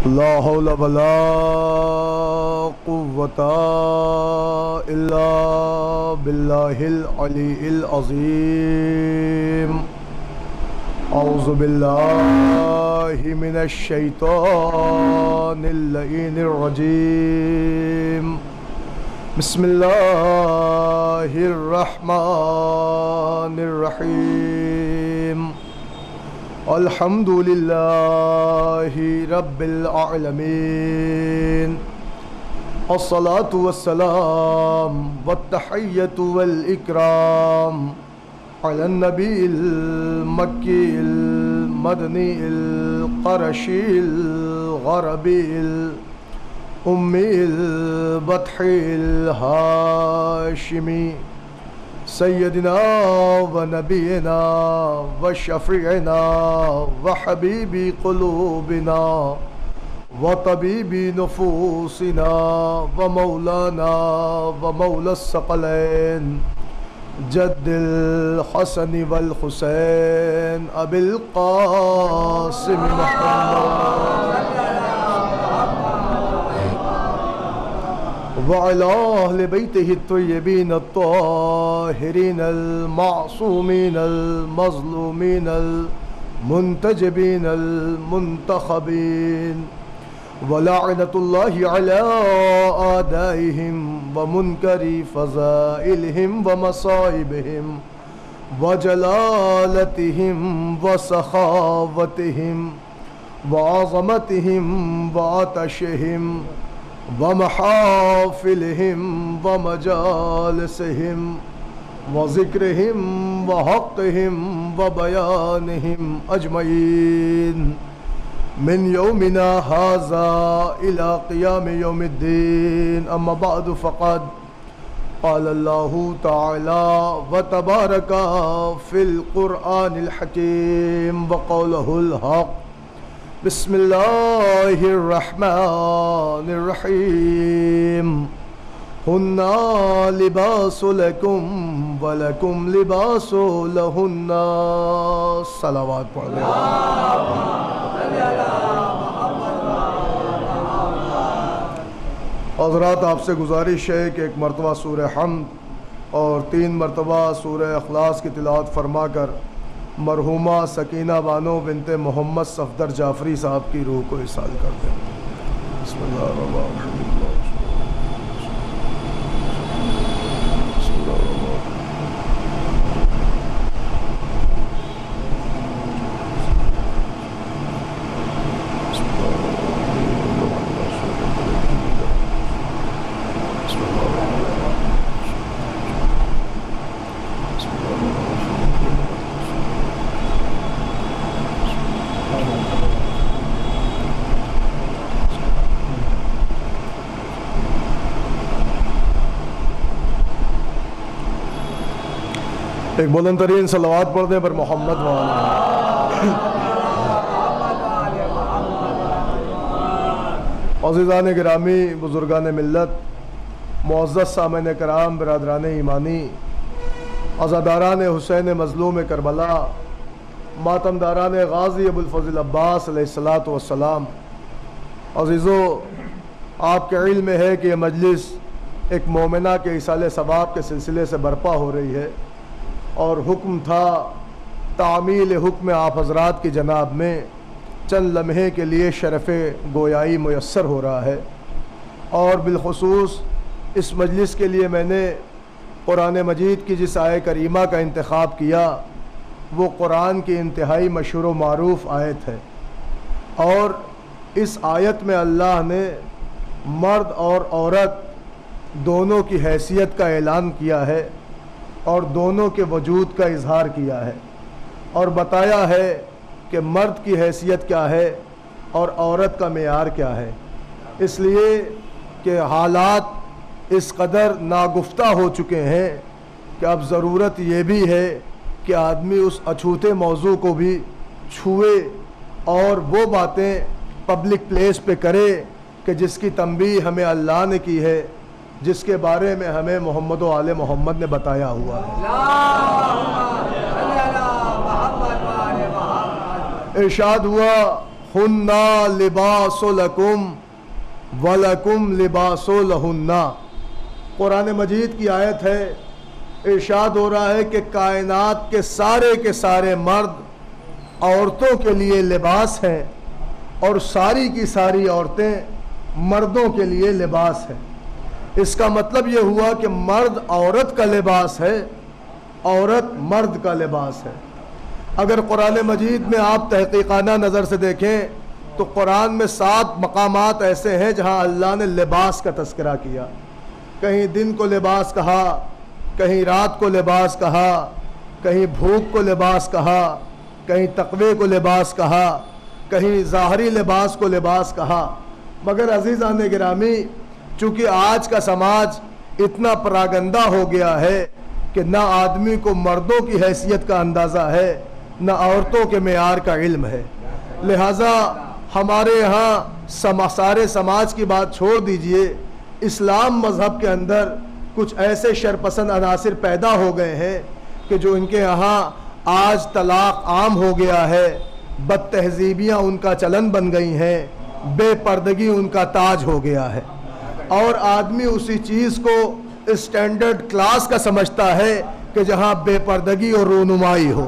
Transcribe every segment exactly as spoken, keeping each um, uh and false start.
لا حول ولا قوة إلا بالله العلي العظيم. أعوذ بالله من الشيطان اللعين الرجيم. بسم الله الرحمن الرحيم. الحمد لله رب العالمين. الصلاة والسلام والتحية والإكرام على النبي المكي المدني القرشي الغربي الأمي البطحي الهاشمي سيدنا ونبينا وشفيعنا وحبيب قلوبنا وطبيب نفوسنا ومولانا ومولى الثقلين جد الحسن والحسين أبي القاسم محمد وعلى أهل بيته الطيبين الطاهرين المعصومين المظلومين المنتجبين المنتخبين ولعنة الله على أعدائهم ومنكر فضائلهم ومصائبهم وجلالتهم وسخاوتهم وعظمتهم وعطشهم ومحافلهم ومجالسهم وذكرهم وحقهم وبيانهم أجمعين من يومنا هذا إلى قيام يوم الدين. أما بعد فقد قال الله تعالى وتبارك في القرآن الحكيم وقوله الحق. بسم الله الرحمن الرحيم. هن لباس لكم ولكم لباس لهن. صلوات پڑھ لیں. حضرات آپ سے گزارش ہے کہ ایک مرتبہ سورہ حمد اور تین مرتبہ سورہ اخلاص کی تلاوت فرما کر مرحومہ سکینہ بانو بنت محمد صفدر جعفری صاحب کی روح کو احسان کر دیں. بسم اللہ الرحمن الرحیم. ایک بلند ترین صلوات پڑھ دیں پر محمد وعلا. عزیزان گرامی، بزرگان ملت، معزز سامعین کرام، برادران ایمانی، عزاداران حسین مظلوم کربلا، ماتمداران غازی ابوالفضل عباس علیہ الصلاۃ والسلام. عزیزو، آپ کے علم میں ہے کہ یہ مجلس ایک مومنہ کے ایصال ثواب کے سلسلے سے برپا ہو رہی ہے اور حکم تھا تعمیل حکم آپ حضرات کی جناب میں چند لمحے کے لیے شرف گویائی میسر ہو رہا ہے. اور بالخصوص اس مجلس کے لیے میں نے قرآن مجید کی جس آیہ کریمہ کا انتخاب کیا وہ قرآن کی انتہائی مشہور و معروف آیت ہے. اور اس آیت میں اللہ نے مرد اور عورت دونوں کی حیثیت کا اعلان کیا ہے اور دونوں کے وجود کا اظہار کیا ہے اور بتایا ہے کہ مرد کی حیثیت کیا ہے اور عورت کا معیار کیا ہے. اس لیے کہ حالات اس قدر ناگفتہ ہو چکے ہیں کہ اب ضرورت یہ بھی ہے کہ آدمی اس اچھوتے موضوع کو بھی چھوئے اور وہ باتیں پبلک پلیس پہ کرے کہ جس کی تنبیہ ہمیں اللہ نے کی ہے، جس کے بارے میں ہمیں محمد و آل محمد نے بتایا ہوا ہے. ارشاد ہوا हुन्ना लिबासु लकुम वलकुम लिबासु लहुन्ना। कुरान मजीद की आयत है, इरशाद हो रहा है कि कायनात के सारे के सारे मर्द औरतों के लिए लिबास हैं और सारी की सारी औरतें मर्दों के लिए लिबास हैं। इसका मतलब ये हुआ कि मर्द औरत का लिबास है, औरत मर्द का लिबास है। अगर कुरान मजीद में आप तहकीकाना नज़र से देखें तो कुरान में सात मकामात ऐसे हैं जहाँ अल्लाह ने लिबास का तस्करा किया। कहीं दिन को लिबास कहा, कहीं रात को लिबास कहा, कहीं भूख को लिबास कहा, कहीं तक़वे को लिबास कहा, कहीं ज़ाहरी लिबास को लिबास कहा। मगर अज़ीज़ान गिरामी, चूँकि आज का समाज इतना परागंदा हो गया है कि ना आदमी को मर्दों की हैसियत का अंदाज़ा है, ना औरतों के मेयार का इल्म है। लिहाजा हमारे यहाँ समा सारे समाज की बात छोड़ दीजिए, इस्लाम मज़हब के अंदर कुछ ऐसे शरपसंद अनासिर पैदा हो गए हैं कि जो इनके यहाँ आज तलाक आम हो गया है, बदतहजीबियाँ उनका चलन बन गई हैं, बेपर्दगी उनका ताज हो गया है और आदमी उसी चीज़ को स्टैंडर्ड क्लास का समझता है कि जहाँ बेपर्दगी और रोनुमाई हो।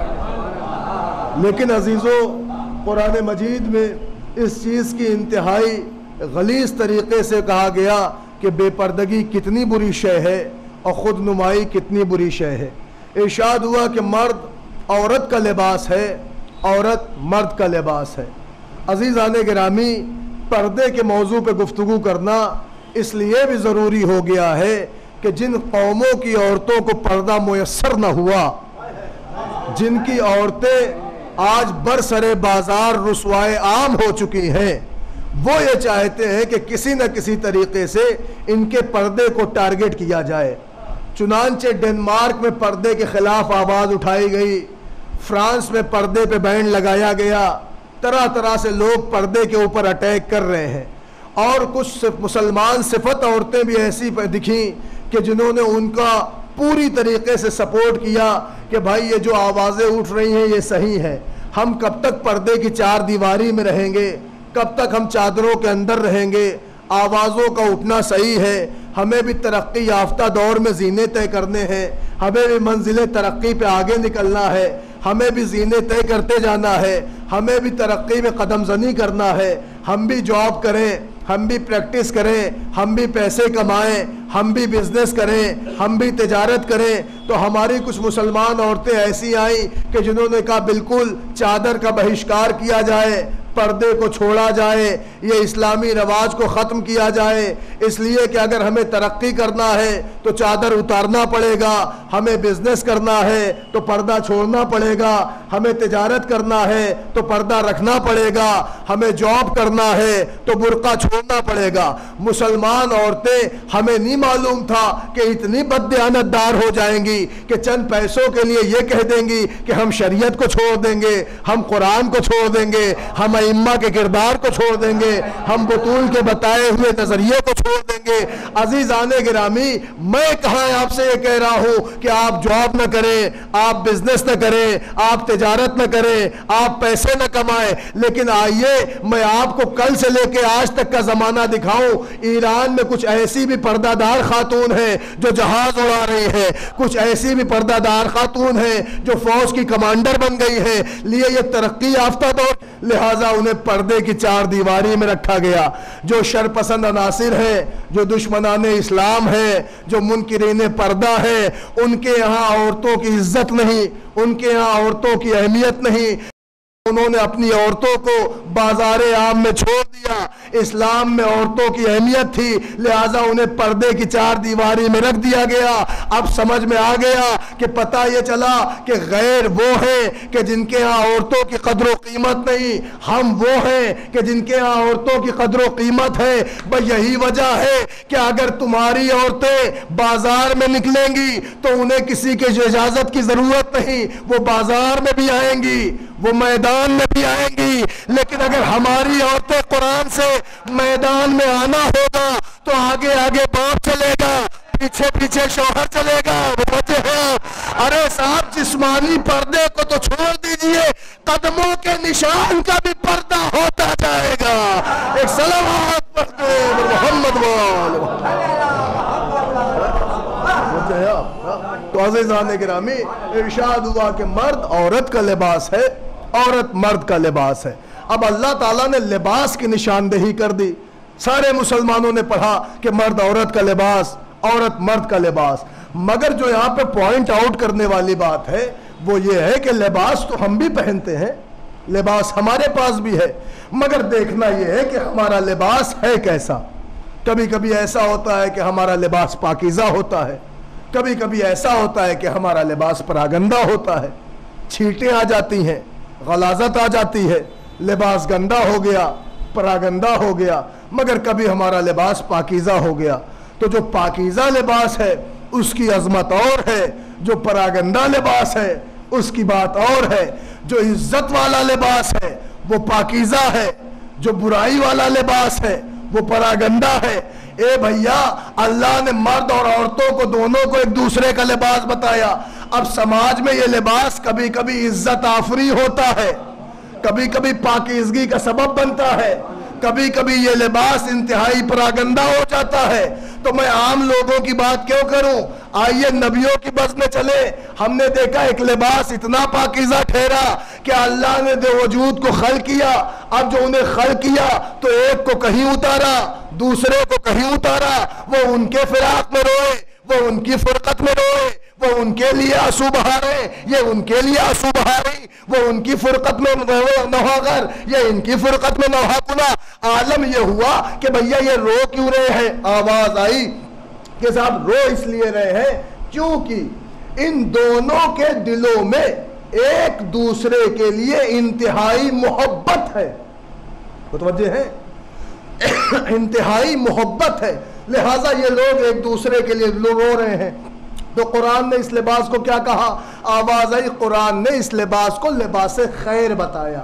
लेकिन अजीज़ों, कुरान मजीद में इस चीज़ की इंतहाई गलीज़ तरीक़े से कहा गया कि बेपर्दगी कितनी बुरी शय है और ख़ुद नुमाई कितनी बुरी शय है। इरशाद हुआ कि मर्द औरत का लिबास है, औरत मर्द का लिबास है। अज़ीज़ान गिरामी, पर्दे के मौजू पे गुफ्तगू करना इसलिए भी ज़रूरी हो गया है कि जिन कौमों की औरतों को पर्दा मुयस्सर न हुआ, जिनकी औरतें आज बरसरे बाजार रुसवाए आम हो चुकी हैं, वो ये चाहते हैं कि किसी न किसी तरीके से इनके पर्दे को टारगेट किया जाए। चुनांचे डेनमार्क में पर्दे के खिलाफ आवाज़ उठाई गई, फ्रांस में पर्दे पे बैन लगाया गया, तरह तरह से लोग पर्दे के ऊपर अटैक कर रहे हैं। और कुछ मुसलमान सिफत औरतें भी ऐसी दिखी कि जिन्होंने उनका पूरी तरीके से सपोर्ट किया कि भाई ये जो आवाज़ें उठ रही हैं ये सही है, हम कब तक पर्दे की चार दीवारी में रहेंगे, कब तक हम चादरों के अंदर रहेंगे, आवाज़ों का उठना सही है, हमें भी तरक्की याफ्ता दौर में जीने तय करने हैं, हमें भी मंजिल तरक्की पे आगे निकलना है, हमें भी जीने तय करते जाना है, हमें भी तरक्की में कदम ज़नी करना है, हम भी जॉब करें, हम भी प्रैक्टिस करें, हम भी पैसे कमाएं, हम भी बिजनेस करें, हम भी तिजारत करें। तो हमारी कुछ मुसलमान औरतें ऐसी आईं कि जिन्होंने कहा बिल्कुल चादर का बहिष्कार किया जाए, पर्दे को छोड़ा जाए, ये इस्लामी रवाज को ख़त्म किया जाए, इसलिए कि अगर हमें तरक्की करना है तो चादर उतारना पड़ेगा, हमें बिजनेस करना है तो पर्दा छोड़ना पड़ेगा, हमें तिजारत करना है तो पर्दा रखना पड़ेगा, हमें जॉब करना है तो बुर्का छोड़ना पड़ेगा। मुसलमान औरतें, हमें नहीं मालूम था कि इतनी बददियानतदार हो जाएंगी कि चंद पैसों के लिए ये कह देंगी कि हम शरीयत को छोड़ देंगे, हम कुरान को छोड़ देंगे, हम इम्मा के किरदार को छोड़ देंगे, हम बतूल के बताए हुए नजरिए को छोड़ देंगे। अजीज़ाने गिरामी, मैं कहाँ आपसे ये कह रहा हूँ कि आप जॉब न करें, आप बिजनेस न करें, आप तिजारत न करें, आप पैसे न कमाएं, लेकिन आइए मैं आपको कल से लेके आज तक का जमाना दिखाऊं। ईरान में कुछ ऐसी भी पर्दादार खातून हैं जो जहाज उड़ा रही हैं, कुछ ऐसी भी पर्दादार खातून हैं जो फौज की कमांडर बन गई हैं। लिए ये तरक्की याफ्ता दौर, लिहाजा उन्हें पर्दे की चार दीवारी में रखा गया। जो शरपसंद अनासिर है, जो दुश्मनाने इस्लाम है, जो मुनकिरीन पर्दा है, उनके यहाँ औरतों की इज्जत नहीं, उनके यहाँ औरतों की अहमियत नहीं। उन्होंने अपनी औरतों को बाजारे आम में छोड़ दिया। इस्लाम में औरतों की अहमियत थी, लिहाजा उन्हें पर्दे की चार दीवारी में रख दिया गया। अब समझ में आ गया कि पता ये चला कि गैर वो हैं कि जिनके यहाँ औरतों की कदर कीमत नहीं, हम वो हैं कि जिनके यहाँ औरतों की कदर कीमत है। भाई यही वजह है कि अगर तुम्हारी औरतें बाजार में निकलेंगी तो उन्हें किसी की इजाजत की जरूरत नहीं, वो बाजार में भी आएंगी, वो मैदान में भी आएंगी। लेकिन अगर हमारी औरतें कुरान से मैदान में आना होगा तो आगे आगे बाप चलेगा, पीछे पीछे शौहर चलेगा। वो वजह है। अरे साहब, जिस्मानी पर्दे को तो छोड़ दीजिए, قدموں کے نشان کا بھی پردہ ہوتا جائے گا. ایک صلوات پڑھتے ہیں محمد وال. تو عزیزان گرامی ارشاد ہوا کہ مرد عورت کا لباس ہے، عورت مرد کا لباس ہے. اب اللہ تعالیٰ نے لباس کی نشاندہی کر دی. سارے مسلمانوں نے پڑھا کہ مرد عورت کا لباس، عورت مرد کا لباس. مگر جو یہاں پہ پوائنٹ آؤٹ کرنے والی بات ہے وہ یہ ہے کہ لباس تو ہم بھی پہنتے ہیں، لباس ہمارے پاس بھی ہے، مگر دیکھنا یہ ہے کہ ہمارا لباس ہے کیسا. کبھی کبھی ایسا ہوتا ہے کہ ہمارا لباس پاکیزہ ہوتا ہے، کبھی کبھی ایسا ہوتا ہے کہ ہمارا لباس پراگندہ ہوتا ہے، چھینٹیں آ جاتی ہیں، غلاظت آ جاتی ہے، لباس گندا ہو گیا، پراگندہ ہو گیا. مگر کبھی ہمارا لباس پاکیزہ ہو گیا. تو جو پاکیزہ لباس ہے اس کی عظمت اور ہے، جو پراگندہ لباس ہے اس کی بات اور ہے. جو عزت والا لباس ہے وہ پاکیزہ ہے، جو برائی والا لباس ہے وہ پراگندہ ہے. اے بھیا اللہ نے مرد اور عورتوں کو دونوں کو ایک دوسرے کا لباس بتایا. اب سماج میں یہ لباس کبھی کبھی عزت آفری ہوتا ہے، کبھی کبھی پاکیزگی کا سبب بنتا ہے، کبھی کبھی یہ لباس انتہائی پراگندہ ہو جاتا ہے. تو میں عام لوگوں کی بات کیوں کروں؟ آئیے نبیوں کی بس میں چلے. ہم نے دیکھا ایک لباس اتنا پاکیزہ ٹھہرا کہ اللہ نے دو وجود کو خلق کیا. اب جو انہیں خلق کیا تو ایک کو کہیں اتارا، دوسرے کو کہیں اتارا. وہ ان کے فراق میں روئے، وہ ان کی فرقت میں روئے، وہ ان کے لیے آنسو بہارے، یہ ان کے لیے آنسو بہاری. وہ ان کی فرقت میں نوحہ، یہ ان کی فرقت میں نوحہ کنا. عالم یہ ہوا کہ بھیا یہ رو کیوں رہے ہیں؟ آواز آئی کہ صاحب رو اس لیے رہے ہیں کیونکہ ان دونوں کے دلوں میں ایک دوسرے کے لیے انتہائی محبت ہے. متوجہ ہیں؟ انتہائی محبت ہے، لہٰذا یہ لوگ ایک دوسرے کے لیے رو رہے ہیں. تو قرآن نے اس لباس کو کیا کہا؟ آواز آئی قرآن نے اس لباس کو لباس خیر بتایا،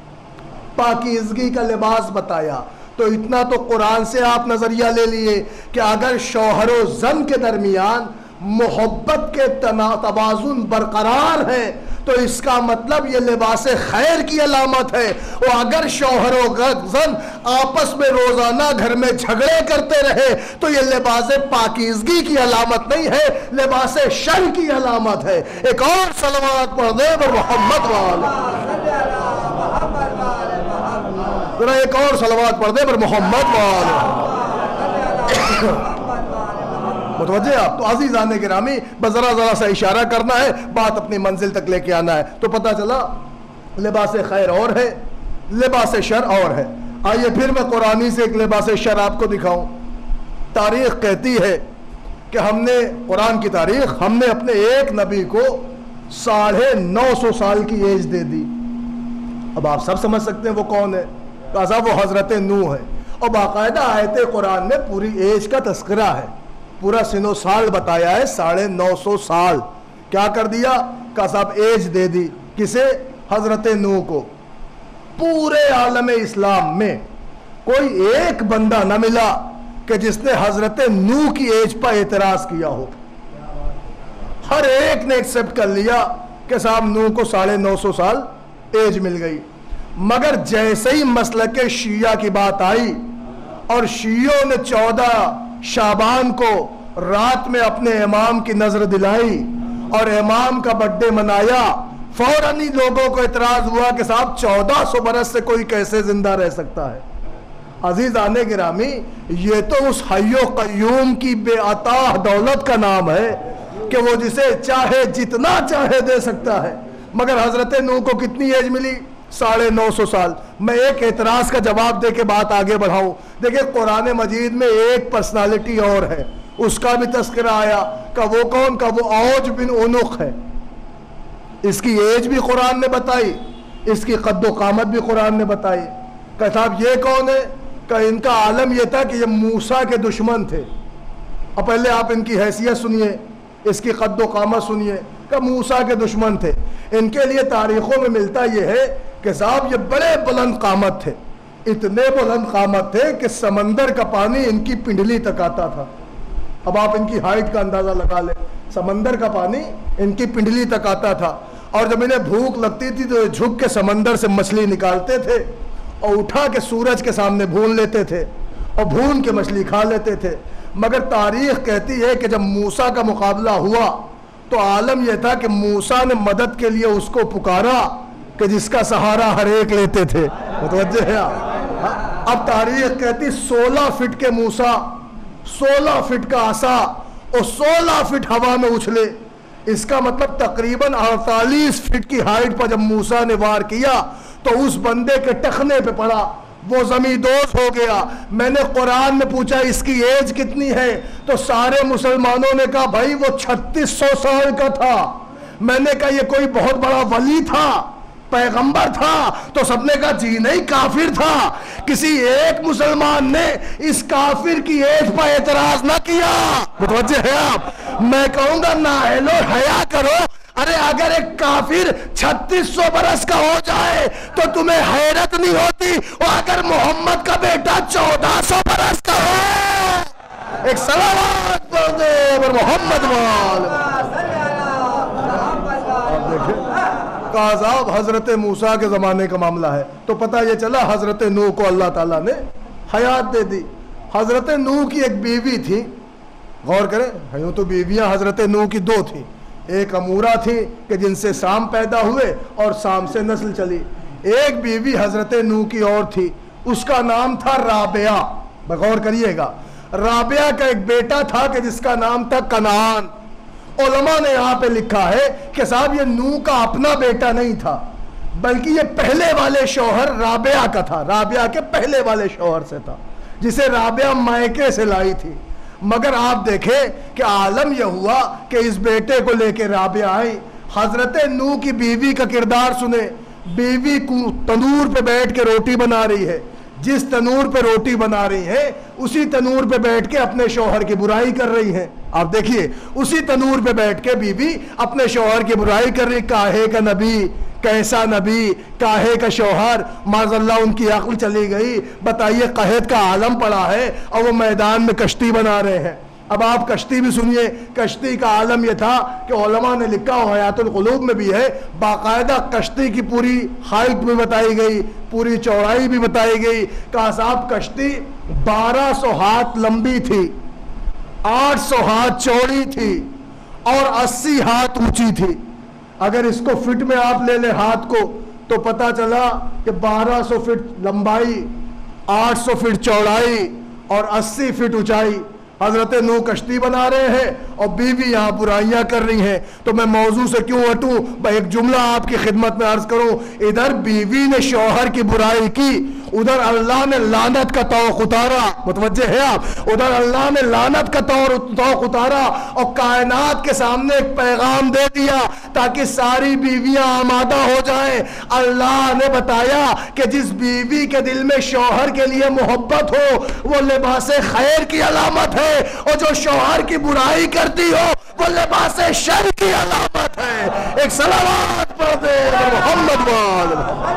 پاکیزگی کا لباس بتایا. تو اتنا تو قرآن سے آپ نظریہ لے لیے کہ اگر شوہر و زن کے درمیان محبت کے توازن برقرار ہے تو اس کا مطلب یہ لباس خیر کی علامت ہے. اور اگر شوہر و زن آپس میں روزانہ گھر میں جھگڑے کرتے رہے تو یہ لباس پاکیزگی کی علامت نہیں ہے، لباس شر کی علامت ہے. ایک اور صلوات پڑھ دے محمد والے، ذرا ایک اور صلوات پڑھ دے پر محمد والے. متوجہ آپ؟ تو عزیزان گرامی بس ذرا ذرا سا اشارہ کرنا ہے، بات اپنی منزل تک لے کے آنا ہے. تو پتہ چلا لباس خیر اور ہے، لباس شر اور ہے. آئیے پھر میں قرآنی سے ایک لباس شر آپ کو دکھاؤں. تاریخ کہتی ہے کہ ہم نے، قرآن کی تاریخ، ہم نے اپنے ایک نبی کو ساڑھے نو سو سال کی ایج دے دی. اب آپ سب سمجھ سکتے ہیں وہ کون ہے. کہا صاحب وہ حضرت نوح ہے. اور باقاعدہ آیت قرآن میں پوری ایج کا تذکرہ ہے، پورا سن و سال بتایا ہے، ساڑھے نو سو سال. کیا کر دیا؟ کہا صاحب ایج دے دی. کسے؟ حضرت نوح کو. پورے عالم اسلام میں کوئی ایک بندہ نہ ملا کہ جس نے حضرت نوح کی ایج پر اعتراض کیا ہو. ہر ایک نے ایکسپٹ کر لیا کہ صاحب نوح کو ساڑھے نو سو سال ایج مل گئی. مگر جیسے ہی مسلک شیعہ کی بات آئی اور شیعوں نے چودہ شعبان کو رات میں اپنے امام کی نظر دلائی اور امام کا برتھ ڈے منایا، فوراً ہی لوگوں کو اعتراض ہوا کہ صاحب چودہ سو برس سے کوئی کیسے زندہ رہ سکتا ہے. عزیزان گرامی یہ تو اس حی و قیوم کی بے عطا دولت کا نام ہے کہ وہ جسے چاہے جتنا چاہے دے سکتا ہے. مگر حضرت نوح کو کتنی ایج ملی؟ ساڑھے نو سو سال. میں ایک اعتراض کا جواب دے کے بات آگے بڑھاؤں. دیکھیں قرآن مجید میں ایک پرسنالٹی اور ہے، اس کا بھی تذکرہ آیا کہ وہ کون؟ کا وہ اوج بن عنق ہے. اس کی ایج بھی قرآن نے بتائی، اس کی قد و قامت بھی قرآن نے بتائی. کہ صاحب یہ کون ہے؟ کہ ان کا عالم یہ تھا کہ یہ موسیٰ کے دشمن تھے. اب پہلے آپ ان کی حیثیت سنیے، اس کی قد و قامت سنیے کہ موسیٰ کے دشمن تھے. ان کے لیے تاریخوں میں ملتا یہ ہے کہ صاحب یہ بڑے بلند قامت تھے، اتنے بلند قامت تھے کہ سمندر کا پانی ان کی پنڈلی تک آتا تھا. اب آپ ان کی ہائٹ کا اندازہ لگا لیں، سمندر کا پانی ان کی پنڈلی تک آتا تھا. اور جب انہیں بھوک لگتی تھی تو جھک کے سمندر سے مچھلی نکالتے تھے اور اٹھا کے سورج کے سامنے بھون لیتے تھے اور بھون کے مچھلی کھا لیتے تھے. مگر تاریخ کہتی ہے کہ جب موسیٰ کا مقابلہ ہوا تو عالم یہ تھا کہ موسیٰ نے مدد کے لیے اس کو پکارا کہ جس کا سہارا ہر ایک لیتے تھے. متوجہ ہے آپ؟ اب تاریخ کہتی سولہ فٹ کے موسیٰ، سولہ فٹ کا عصا اور سولہ فٹ ہوا میں اچھلے. اس کا مطلب تقریباً اڑتالیس فٹ کی ہائٹ پر جب موسیٰ نے وار کیا تو اس بندے کے ٹخنے پہ پڑا، وہ زمین دوز ہو گیا. میں نے قرآن میں پوچھا اس کی ایج کتنی ہے تو سارے مسلمانوں نے کہا بھائی وہ چھتیس سو سال کا تھا. میں نے کہا یہ کوئی بہت بڑا ولی تھا، پیغمبر تھا؟ تو سب نے کہا جی نہیں، کافر تھا. کسی ایک مسلمان نے اس کافر کی ایج پر اعتراض نہ کیا. متوجہ ہے آپ؟ میں کہوں گا نااہلو حیا کرو. ارے اگر ایک کافر چھتیس سو برس کا ہو جائے تو تمہیں حیرت نہیں ہوتی؟ اور اگر محمد کا بیٹا چودہ سو برس کا ہو، ایک صلوات پڑھ دے اور محمد وال. آپ دیکھیں کاذاب حضرت موسیٰ کے زمانے کا معاملہ ہے تو پتہ یہ چلا حضرت نوح کو اللہ تعالیٰ نے حیات دے دی. حضرت نوح کی ایک بیوی تھی، غور کریں، یوں تو بیویاں حضرت نوح کی دو تھیں. ایک امورہ تھی کہ جن سے سام پیدا ہوئے اور سام سے نسل چلی. ایک بیوی حضرت نوح کی اور تھی، اس کا نام تھا رابعہ. غور کریے گا، رابعہ کا ایک بیٹا تھا کہ جس کا نام تھا کنعان. علماء نے یہاں پہ لکھا ہے کہ صاحب یہ نوح کا اپنا بیٹا نہیں تھا بلکہ یہ پہلے والے شوہر رابعہ کا تھا، رابعہ کے پہلے والے شوہر سے تھا جسے رابعہ مائکے سے لائی تھی. مگر آپ دیکھیں کہ عالم یہ ہوا کہ اس بیٹے کو لے کے رابعہ آئی. حضرت نوح کی بیوی کا کردار سنیں. بیوی کو تنور پہ بیٹھ کے روٹی بنا رہی ہے، جس تنور پہ روٹی بنا رہی ہے اسی تنور پہ بیٹھ کے اپنے شوہر کی برائی کر رہی ہے. آپ دیکھیے اسی تنور پہ بیٹھ کے بیوی اپنے شوہر کی برائی کر رہی. کاہے کا نبی، کیسا نبی، کاہے کا شوہر، معاذ اللہ ان کی عقل چلی گئی. بتائیے قحط کا عالم پڑا ہے اور وہ میدان میں کشتی بنا رہے ہیں. اب آپ کشتی بھی سنیے. کشتی کا عالم یہ تھا کہ علماء نے لکھا ہو، حیات القلوب میں بھی ہے، باقاعدہ کشتی کی پوری ہائٹ بھی بتائی گئی، پوری چوڑائی بھی بتائی گئی. کہا صاحب کشتی بارہ سو ہاتھ لمبی تھی، آٹھ سو ہاتھ چوڑی تھی اور اسی ہاتھ اونچی تھی. اگر اس کو فٹ میں آپ لے لیں ہاتھ کو تو پتا چلا کہ بارہ سو فٹ لمبائی، آٹھ سو فٹ چوڑائی اور اسی فٹ اونچائی. حضرت نوح کشتی بنا رہے ہیں اور بیوی یہاں برائیاں کر رہی ہیں. تو میں موضوع سے کیوں ہٹوں، ایک جملہ آپ کی خدمت میں عرض کروں. ادھر بیوی نے شوہر کی برائی کی، ادھر اللہ نے لعنت کا طوق اتارا. متوجہ ہے آپ؟ ادھر اللہ نے لعنت کا طوق اتارا اور کائنات کے سامنے ایک پیغام دے دیا تاکہ ساری بیویاں آمادہ ہو جائیں. اللہ نے بتایا کہ جس بیوی کے دل میں شوہر کے لیے محبت ہو وہ لباس خیر کی علامت ہے، اور جو شوہر کی برائی کرتی ہو وہ لباس شر کی علامت ہے. ایک صلوات پڑھ دے محمد وال.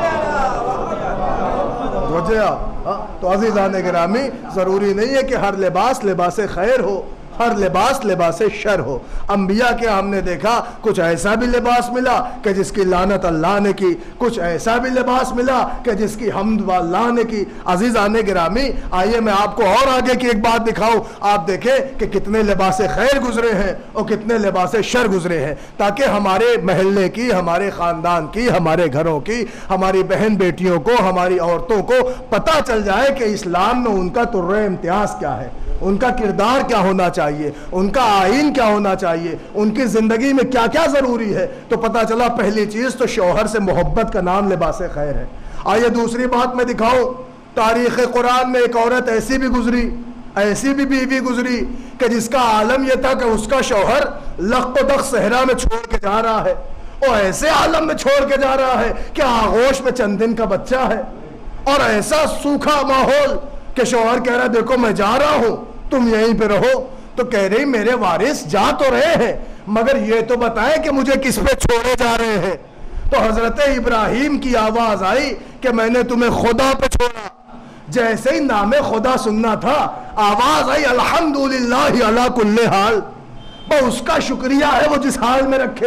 تو عزیزان گرامی، ضروری نہیں ہے کہ ہر لباس لباس خیر ہو، ہر لباس لباس شر ہو. انبیاء کے ہم نے دیکھا کچھ ایسا بھی لباس ملا کہ جس کی لعنت اللہ نے کی، کچھ ایسا بھی لباس ملا کہ جس کی حمد اللہ نے کی. عزیزان گرامی، آئیے میں آپ کو اور آگے کی ایک بات دکھاؤں. آپ دیکھیں کہ کتنے لباس خیر گزرے ہیں اور کتنے لباس شر گزرے ہیں، تاکہ ہمارے محلے کی، ہمارے خاندان کی، ہمارے گھروں کی، ہماری بہن بیٹیوں کو، ہماری عورتوں کو پتہ چل جائے کہ اسلام میں ان کا طرز امتیاز کیا ہے، ان کا کردار کیا ہونا چاہیے، ان کا آئین کیا ہونا چاہیے، ان کی زندگی میں کیا کیا ضروری ہے. تو پتہ چلا پہلی چیز تو شوہر سے محبت کا نام لباس خیر ہے. آئیے دوسری بات میں دکھاؤں. تاریخ قرآن میں ایک عورت ایسی بھی گزری، ایسی بھی بیوی گزری کہ جس کا عالم یہ تھا کہ اس کا شوہر لخت و دخ صحرا میں چھوڑ کے جا رہا ہے، اور ایسے عالم میں چھوڑ کے جا رہا ہے کہ آغوش میں چند دن کا بچہ ہے، اور ایسا سوکھا ماحول کہ شوہر کہہ رہا دیکھو میں جا رہا ہوں تم یہیں پہ رہو. تو کہہ رہی میرے وارث جا تو رہے ہیں مگر یہ تو بتائیں کہ مجھے کس پہ چھوڑے جا رہے ہیں. تو حضرت ابراہیم کی آواز آئی کہ میں نے تمہیں خدا پہ چھوڑا. جیسے ہی نام خدا سننا تھا آواز آئی الحمدللہ علی کل حال. وہ اس کا شکریہ ہے وہ جس حال میں رکھے.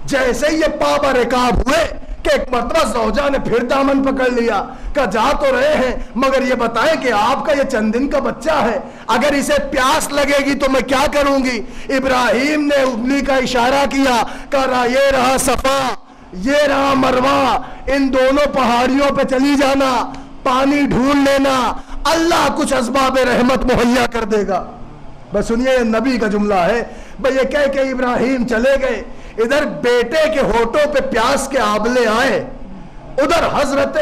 جیسے یہ پابا رکاب ہوئے کہ ایک مرتبہ زوجہ نے پھر دامن پکڑ لیا، کہا جا تو رہے ہیں مگر یہ بتائیں کہ آپ کا یہ چند دن کا بچہ ہے، اگر اسے پیاس لگے گی تو میں کیا کروں گی؟ ابراہیم نے انگلی کا اشارہ کیا، کہا یہ رہا صفا، یہ رہا مروہ، ان دونوں پہاڑیوں پہ چلی جانا، پانی ڈھونڈ لینا، اللہ کچھ اسباب رحمت مہیا کر دے گا۔ بس سنیے یہ نبی کا جملہ ہے۔ بھئی یہ کہہ کہ ابراہیم چلے گئے، ادھر بیٹے کے ہونٹوں پہ پیاس کے آبلے آئے، ادھر حضرت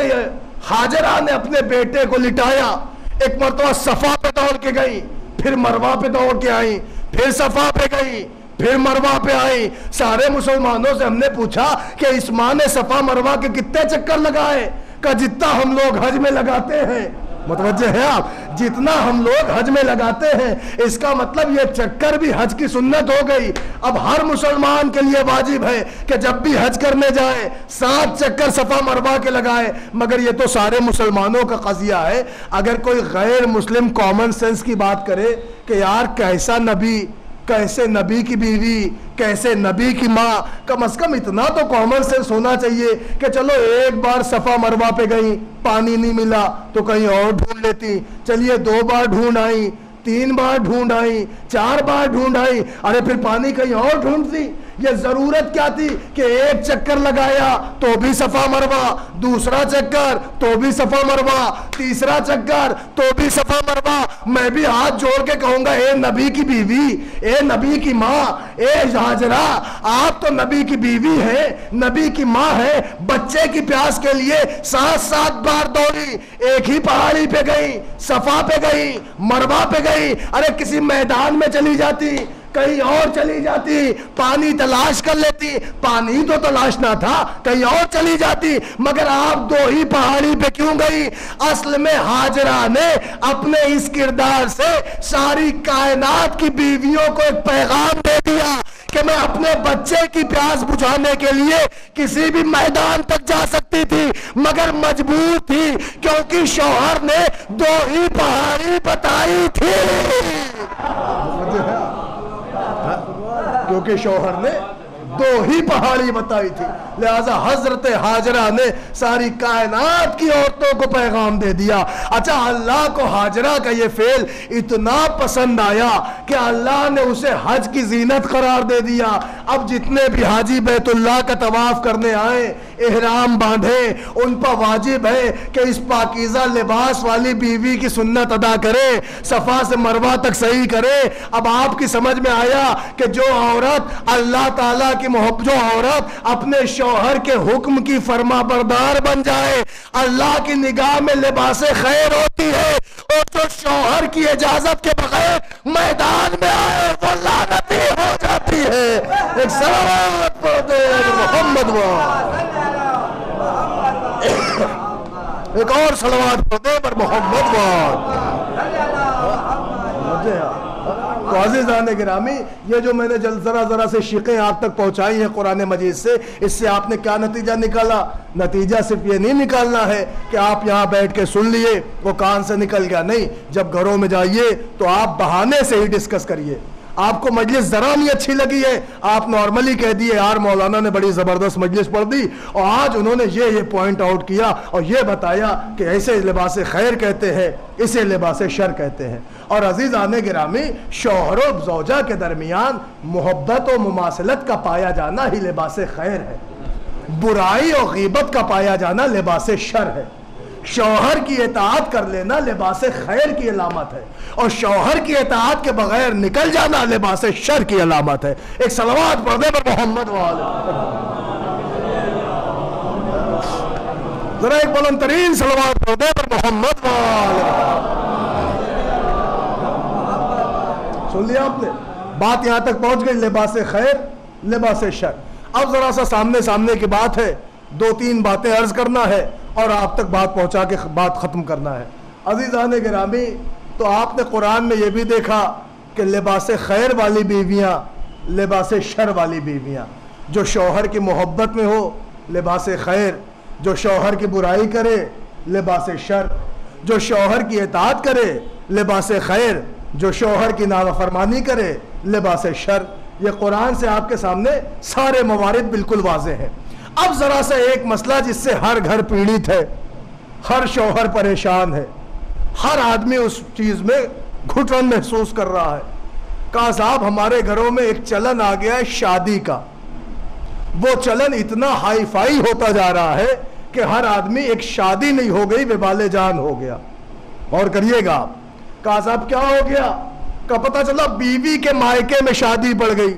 ہاجرہ نے اپنے بیٹے کو لٹایا، ایک مرتبہ صفا پہ دوڑ کے گئی، پھر مروہ پہ دوڑ کے آئی، پھر صفا پہ گئی، پھر مروہ پہ آئی۔ سارے مسلمانوں سے ہم نے پوچھا کہ اس ماں نے صفا مروہ کے کتنے چکر لگائے؟ کہ جتنا ہم لوگ حج میں لگاتے ہیں۔ متوجہ ہے آپ؟ جتنا ہم لوگ حج میں لگاتے ہیں، اس کا مطلب یہ چکر بھی حج کی سنت ہو گئی۔ اب ہر مسلمان کے لیے واجب ہے کہ جب بھی حج کرنے جائے سات چکر صفا مروہ کے لگائے۔ مگر یہ تو سارے مسلمانوں کا قضیہ ہے، اگر کوئی غیر مسلم کامن سینس کی بات کرے کہ یار کیسا نبی، کیسے نبی کی بیوی، کیسے نبی کی ماں، کم از کم اتنا تو کامن سینس ہونا چاہیے کہ چلو ایک بار صفا مروہ پہ گئی، پانی نہیں ملا تو کہیں اور ڈھونڈ لیتی، چلیے دو بار ڈھونڈ آئی، تین بار ڈھونڈ آئی، چار بار ڈھونڈ آئی، ارے پھر پانی کہیں اور ڈھونڈتی۔ یہ ضرورت کیا تھی کہ ایک چکر لگایا تو بھی صفا مروہ، دوسرا چکر تو بھی صفا مروہ، تیسرا چکر تو بھی صفا مروہ۔ میں بھی ہاتھ جوڑ کے کہوں گا اے نبی کی بیوی، اے نبی کی ماں، اے ہاجرہ، آپ تو نبی کی بیوی ہیں، نبی کی ماں ہے، بچے کی پیاس کے لیے سات سات بار دوڑی، ایک ہی پہاڑی پہ گئی، صفا پہ گئی، مروہ پہ گئی، ارے کسی میدان میں چلی جاتی، کہیں اور چلی جاتی، پانی تلاش کر لیتی، پانی تو تلاش نہ تھا، کہیں اور چلی جاتی، مگر آپ دو ہی پہاڑی پہ کیوں گئی؟ اصل میں ہاجرہ نے اپنے اس کردار سے ساری کائنات کی بیویوں کو ایک پیغام دے دیا کہ میں اپنے بچے کی پیاس بجھانے کے لیے کسی بھی میدان تک جا سکتی تھی، مگر مجبور تھی کیونکہ شوہر نے دو ہی پہاڑی بتائی تھی، کیونکہ شوہر نے دو ہی پہاڑی بتائی تھی، لہذا حضرت ہاجرہ نے ساری کائنات کی عورتوں کو پیغام دے دیا۔ اچھا اللہ کو ہاجرہ کا یہ فعل اتنا پسند آیا کہ اللہ نے اسے حج کی زینت قرار دے دیا۔ اب جتنے بھی حاجی بیت اللہ کا طواف کرنے آئے، احرام باندھے، ان پر واجب ہے کہ اس پاکیزہ لباس والی بیوی کی سنت ادا کرے، صفا سے مروہ تک صحیح کرے۔ اب آپ کی سمجھ میں آیا کہ جو عورت اللہ تعالیٰ کی محبت، جو عورت اپنے شوہر کے حکم کی فرما بردار بن جائے، اللہ کی نگاہ میں لباس خیر ہوتی ہے، اور جو شوہر کی اجازت کے بغیر میدان میں آئے وہ لعنتی ہو جاتی ہے۔ ایک صلوات پڑھ دے محمد وال، ایک اور صلوات پڑھ دے پر محمد وال۔ تو عزیزان گرامی، یہ جو میں نے جلد ذرا ذرا سے شقیں آپ تک پہنچائی ہیں قرآن مجید سے، اس سے آپ نے کیا نتیجہ نکالا؟ نتیجہ صرف یہ نہیں نکالنا ہے کہ آپ یہاں بیٹھ کے سن لیے وہ کان سے نکل گیا، نہیں، جب گھروں میں جائیے تو آپ بہانے سے ہی ڈسکس کریے۔ آپ کو مجلس ذرا نہیں اچھی لگی ہے، آپ نارملی کہہ دیے یار مولانا نے بڑی زبردست مجلس پڑھ دی اور آج انہوں نے یہ یہ پوائنٹ آؤٹ کیا اور یہ بتایا کہ ایسے لباس خیر کہتے ہیں، اسے لباس شر کہتے ہیں۔ اور عزیزان گرامی، شوہر و زوجہ کے درمیان محبت و مماثلت کا پایا جانا ہی لباس خیر ہے، برائی اور غیبت کا پایا جانا لباس شر ہے۔ شوہر کی اطاعت کر لینا لباس خیر کی علامت ہے، اور شوہر کی اطاعت کے بغیر نکل جانا لباس شر کی علامت ہے۔ ایک صلوات پڑھ دے پر محمد والے، ذرا ایک بلند ترین صلوات پڑھ دے پر محمد والے۔ سن لیا آپ نے؟ بات یہاں تک پہنچ گئی، لباس خیر، لباس شر۔ اب ذرا سا سامنے سامنے کی بات ہے، دو تین باتیں عرض کرنا ہے اور آپ تک بات پہنچا کے بات ختم کرنا ہے۔ عزیزان گرامی، تو آپ نے قرآن میں یہ بھی دیکھا کہ لباس خیر والی بیویاں، لباس شر والی بیویاں، جو شوہر کی محبت میں ہو لباس خیر، جو شوہر کی برائی کرے لباس شر، جو شوہر کی اطاعت کرے لباس خیر، جو شوہر کی نافرمانی کرے لباس شر۔ یہ قرآن سے آپ کے سامنے سارے موارد بالکل واضح ہیں. اب ذرا سا ایک مسئلہ جس سے ہر گھر پیڑت ہے, ہر شوہر پریشان ہے, ہر آدمی اس چیز میں گھٹن محسوس کر رہا ہے. کہا صاحب ہمارے گھروں میں ایک چلن آ گیا ہے شادی کا, وہ چلن اتنا ہائی فائی ہوتا جا رہا ہے کہ ہر آدمی ایک شادی نہیں ہو گئی وبال جان ہو گیا. اور کریے گا آپ. کہا صاحب کیا ہو گیا؟ کا پتہ چلا بیوی کے مائکے میں شادی پڑ گئی.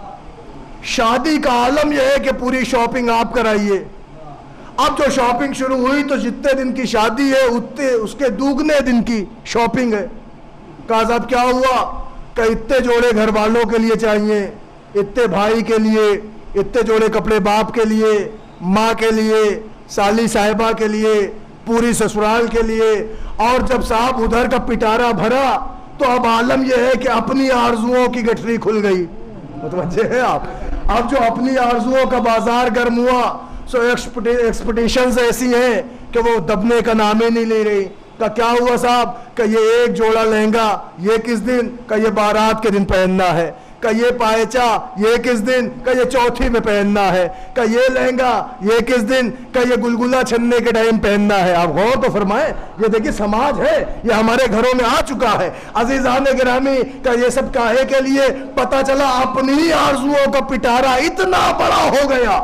شادی کا عالم یہ ہے کہ پوری شاپنگ آپ کرائیے. اب جو شاپنگ شروع ہوئی تو جتنے دن کی شادی ہے اتنے اس کے دوگنے دن کی شاپنگ ہے. کہا صاحب کیا ہوا؟ کہ اتنے جوڑے گھر والوں کے لیے چاہیے, اتنے بھائی کے لیے, اتنے جوڑے کپڑے باپ کے لیے, ماں کے لیے, سالی صاحبہ کے لیے, پوری سسرال کے لیے. اور جب صاحب ادھر کا پٹارا بھرا تو اب عالم یہ ہے کہ اپنی آرزوؤں کی گٹھری کھل گئی. متوجہ ہے آپ؟ اب جو اپنی آرزوؤں کا بازار گرم ہوا سو ایکسپیکٹیشنز ایسی ہیں کہ وہ دبنے کا نام ہی نہیں لے رہی. کہ کیا ہوا صاحب؟ کہ یہ ایک جوڑا لہنگا یہ کس دن؟ کہ یہ بارات کے دن پہننا ہے. کہ یہ پائچا یہ کس دن؟ کہ یہ چوتھی میں پہننا ہے. کہ یہ لہنگا یہ کس دن؟ کہ یہ گلگلہ چھننے کے ٹائم پہننا ہے. آپ غور تو فرمائیں, یہ دیکھیں سماج ہے, یہ ہمارے گھروں میں آ چکا ہے. عزیزان گرامی, کہ یہ سب کاہے کے لیے؟ پتہ چلا اپنی آرزوؤں کا پٹارا اتنا بڑا ہو گیا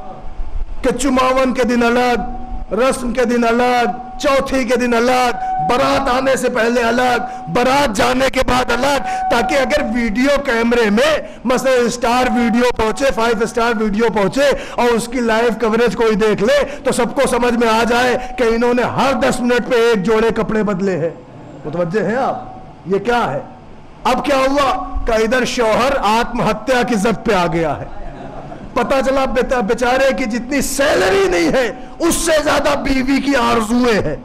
کہ چماون کے دن الگ, رسم کے دن الگ, چوتھی کے دن الگ, برات آنے سے پہلے الگ, برات جانے کے بعد الگ, تاکہ اگر ویڈیو کیمرے میں مثلا سٹار ویڈیو پہنچے, فائیو سٹار ویڈیو پہنچے اور اس کی لائیو کوریج کوئی دیکھ لے تو سب کو سمجھ میں آ جائے کہ انہوں نے ہر دس منٹ پہ ایک جوڑے کپڑے بدلے ہیں. متوجہ ہیں آپ؟ یہ کیا ہے؟ اب کیا ہوا کہ ادھر شوہر آتم ہتیا کی زد پہ آ گیا ہے. پتہ چلا بیچارے کی جتنی سیلری نہیں ہے اس سے زیادہ بیوی کی آرزویں ہیں.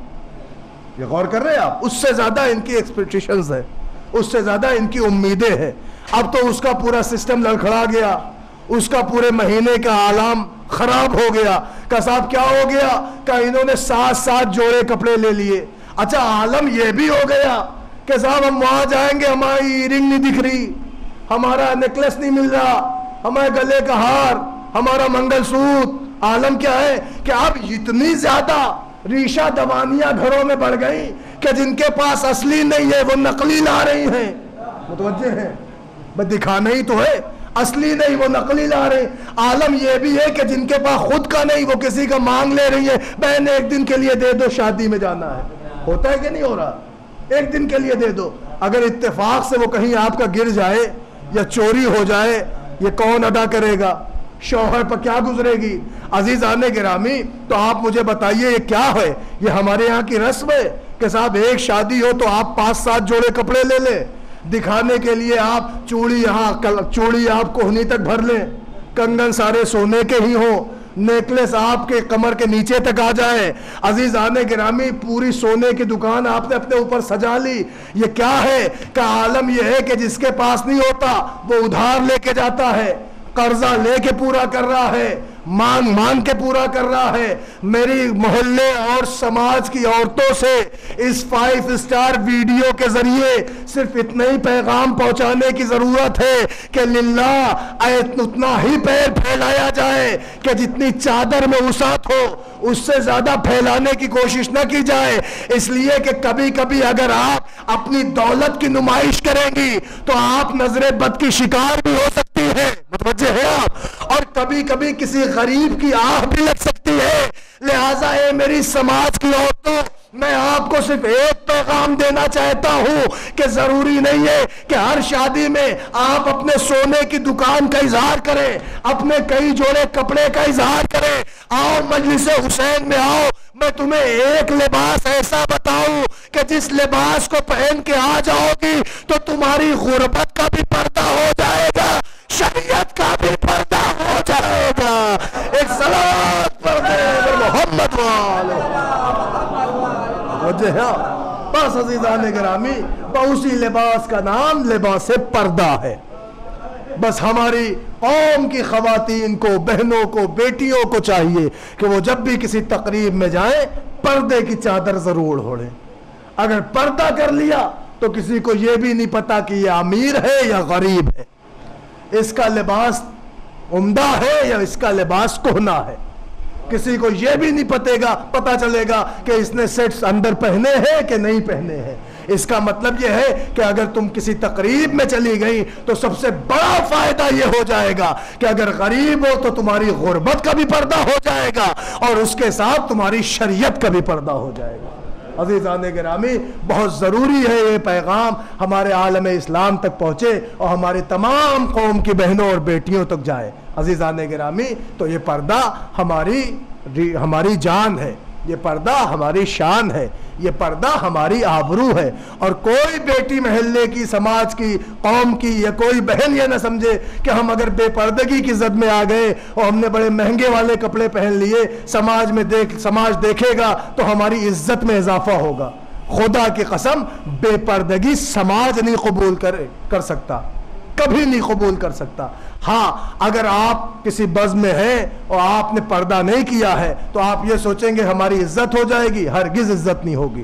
یہ غور کر رہے ہیں آپ؟ اس سے زیادہ ان کی ایکسپیکٹیشنز ہیں, اس سے زیادہ ان کی امیدیں ہیں. اب تو اس کا پورا سسٹم لڑکھڑا گیا, اس کا پورے مہینے کا عالم خراب ہو گیا. کہ صاحب کیا ہو گیا؟ کہ انہوں نے سات سات جوڑے کپڑے لے لیے. اچھا عالم یہ بھی ہو گیا کہ صاحب ہم وہاں جائیں گے ہماری ایئرنگ نہیں دکھ رہی, ہمارا نیکلس نہیں مل رہا, ہمارے گلے کا ہار, ہمارا منگل سوت. عالم کیا ہے کہ اب اتنی زیادہ ریشہ دوانیاں گھروں میں بڑھ گئی کہ جن کے پاس اصلی نہیں ہے وہ نقلی لا رہی ہیں. متوجہ ہیں؟ بس دکھانا ہی تو ہے, اصلی نہیں وہ نقلی لا رہے. عالم یہ بھی ہے کہ جن کے پاس خود کا نہیں وہ کسی کا مانگ لے رہی ہے, بہن ایک دن کے لیے دے دو شادی میں جانا ہے. ہوتا ہے کہ نہیں ہو رہا؟ ایک دن کے لیے دے دو. اگر اتفاق سے وہ کہیں آپ کا گر جائے یا چوری ہو جائے یہ کون ادا کرے گا؟ شوہر پر کیا گزرے گی؟ عزیزان گرامی, تو آپ مجھے بتائیے یہ کیا ہے؟ یہ ہمارے یہاں کی رسم ہے کہ صاحب ایک شادی ہو تو آپ پانچ سات جوڑے کپڑے لے لیں, دکھانے کے لیے آپ چوڑی یہاں چوڑی آپ کوہنی تک بھر لیں, کنگن سارے سونے کے ہی ہوں, نیکلس آپ کے کمر کے نیچے تک آ جائے. عزیزان گرامی پوری سونے کی دکان آپ نے اپنے اوپر سجا لی. یہ کیا ہے کہ عالم یہ ہے کہ جس کے پاس نہیں ہوتا وہ ادھار لے کے جاتا ہے, قرضہ لے کے پورا کر رہا ہے, مانگ مانگ کے پورا کر رہا ہے. میری محلے اور سماج کی عورتوں سے اس فائیو سٹار ویڈیو کے ذریعے صرف اتنا ہی پیغام پہنچانے کی ضرورت ہے کہ للہ اتنا ہی پیر پھیلایا جائے کہ جتنی چادر میں وسعت ہو اس سے زیادہ پھیلانے کی کوشش نہ کی جائے. اس لیے کہ کبھی کبھی اگر آپ اپنی دولت کی نمائش کریں گی تو آپ نظر بد کی شکار بھی ہو سکتی ہے. متوجہ ہے آپ؟ اور کبھی کبھی کسی غریب کی آہ بھی لگ سکتی ہے. لہٰذا اے میری سماج کی عورتوں, میں آپ کو صرف ایک پیغام دینا چاہتا ہوں کہ ضروری نہیں ہے کہ ہر شادی میں آپ اپنے سونے کی دکان کا اظہار کریں, اپنے کئی جوڑے کپڑے کا اظہار کریں. آؤ مجلس حسین میں آؤ, میں تمہیں ایک لباس ایسا بتاؤں کہ جس لباس کو پہن کے آ جاؤ گی تو تمہاری غربت کا بھی پردہ ہو جائے گا, شریعت کا بھی پردہ ہو جائے گا. ایک صلوات پر محمد والے. بس عزیزان گرامی, اسی لباس کا نام لباس پردہ ہے. بس ہماری قوم کی خواتین کو, بہنوں کو, بیٹیوں کو چاہیے کہ وہ جب بھی کسی تقریب میں جائیں پردے کی چادر ضرور اوڑھیں. اگر پردہ کر لیا تو کسی کو یہ بھی نہیں پتا کہ یہ امیر ہے یا غریب ہے. اس کا لباس عمدہ ہے یا اس کا لباس کہنا ہے. کسی کو یہ بھی نہیں پتے گا پتا چلے گا کہ اس نے سیٹس اندر پہنے ہیں کہ نہیں پہنے ہیں. اس کا مطلب یہ ہے کہ اگر تم کسی تقریب میں چلی گئی تو سب سے بڑا فائدہ یہ ہو جائے گا کہ اگر غریب ہو تو تمہاری غربت کا بھی پردہ ہو جائے گا اور اس کے ساتھ تمہاری شریعت کا بھی پردہ ہو جائے گا. عزیزان گرامی، بہت ضروری ہے یہ پیغام ہمارے عالم اسلام تک پہنچے اور ہماری تمام قوم کی بہنوں اور بیٹیوں تک جائے. عزیزان گرامی، تو یہ پردہ ہماری ہماری جان ہے، یہ پردہ ہماری شان ہے، یہ پردہ ہماری آبرو ہے. اور کوئی بیٹی محلے کی، سماج کی، قوم کی یا کوئی بہن یہ نہ سمجھے کہ ہم اگر بے پردگی کی زد میں آ گئے اور ہم نے بڑے مہنگے والے کپڑے پہن لیے، سماج میں دیکھ سماج دیکھے گا تو ہماری عزت میں اضافہ ہوگا. خدا کی قسم، بے پردگی سماج نہیں قبول کر کر سکتا، کبھی نہیں قبول کر سکتا. ہاں، اگر آپ کسی بزم میں ہیں اور آپ نے پردہ نہیں کیا ہے تو آپ یہ سوچیں گے ہماری عزت ہو جائے گی. ہرگز عزت نہیں ہوگی.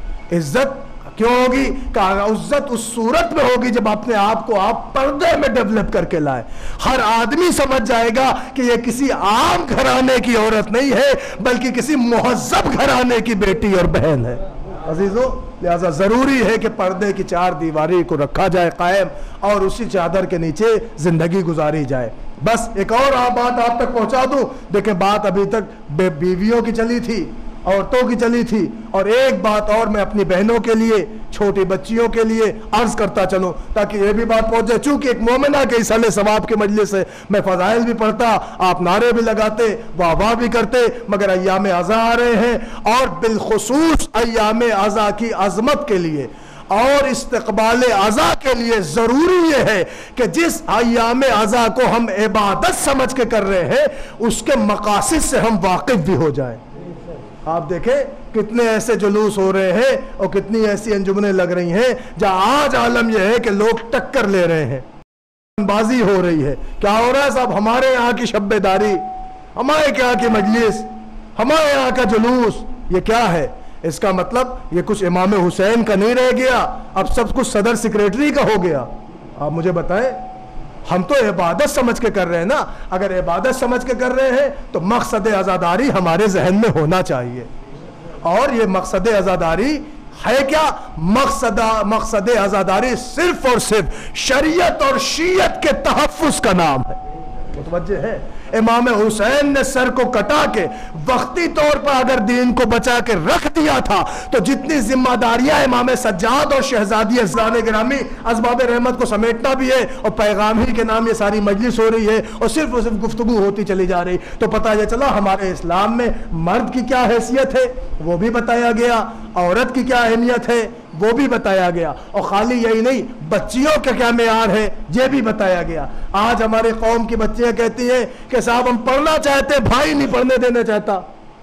عزت کیوں ہوگی؟ کہ عزت اس صورت میں ہوگی جب اپنے آپ کو آپ پردے میں ڈیولپ کر کے لائے. ہر آدمی سمجھ جائے گا کہ یہ کسی عام گھرانے کی عورت نہیں ہے بلکہ کسی مہذب گھرانے کی بیٹی اور بہن ہے. عزیزو، لہذا ضروری ہے کہ پردے کی چار دیواری کو رکھا جائے قائم اور اسی چادر کے نیچے زندگی گزاری جائے. بس ایک اور بات آپ تک پہنچا دوں. دیکھیں، بات ابھی تک بے بیویوں کی چلی تھی، عورتوں کی چلی تھی، اور ایک بات اور میں اپنی بہنوں کے لیے، چھوٹی بچیوں کے لیے عرض کرتا چلوں تاکہ یہ بھی بات پہنچ جائے. چونکہ ایک مومنہ کے اس اہل ثواب کے مجلس سے میں فضائل بھی پڑھتا، آپ نعرے بھی لگاتے، واہ واہ بھی کرتے، مگر ایام عزا آ رہے ہیں اور بالخصوص ایام عزا کی عظمت کے لیے اور استقبال عزا کے لیے ضروری یہ ہے کہ جس ایام عزا کو ہم عبادت سمجھ کے کر رہے ہیں اس کے مقاصد سے ہم واقف بھی ہو جائیں. آپ دیکھیں کتنے ایسے جلوس ہو رہے ہیں اور کتنی ایسی انجمنیں لگ رہی ہیں جہاں آج عالم یہ ہے کہ لوگ ٹکر لے رہے ہیں، بازی ہو رہی ہے. کیا ہو رہا ہے صاحب؟ ہمارے یہاں کی شب بیداری، ہمارے یہاں کی مجلس، ہمارے یہاں کا جلوس، یہ کیا ہے؟ اس کا مطلب یہ کچھ امام حسین کا نہیں رہ گیا، اب سب کچھ صدر سیکریٹری کا ہو گیا. آپ مجھے بتائیں، ہم تو عبادت سمجھ کے کر رہے ہیں نا. اگر عبادت سمجھ کے کر رہے ہیں تو مقصد عزاداری ہمارے ذہن میں ہونا چاہیے. اور یہ مقصد عزاداری ہے کیا؟ مقصد مقصد عزاداری صرف اور صرف شریعت اور شیعت کے تحفظ کا نام ہے. متوجہ ہے؟ امام حسین نے سر کو کٹا کے وقتی طور پر اگر دین کو بچا کے رکھ دیا تھا تو جتنی ذمہ داریاں امام سجاد اور شہزادی عزیزان گرامی اسباب رحمت کو سمیٹنا بھی ہے اور پیغام ہی کے نام یہ ساری مجلس ہو رہی ہے اور صرف اور صرف گفتگو ہوتی چلی جا رہی، تو پتہ یہ چلا ہمارے اسلام میں مرد کی کیا حیثیت ہے وہ بھی بتایا گیا، عورت کی کیا اہمیت ہے وہ بھی بتایا گیا، اور خالی یہی نہیں، بچیوں کا کیا معیار ہے یہ بھی بتایا گیا. آج ہماری قوم کی بچیاں کہتی ہیں کہ صاحب ہم پڑھنا چاہتے، بھائی نہیں پڑھنے دینے چاہتا،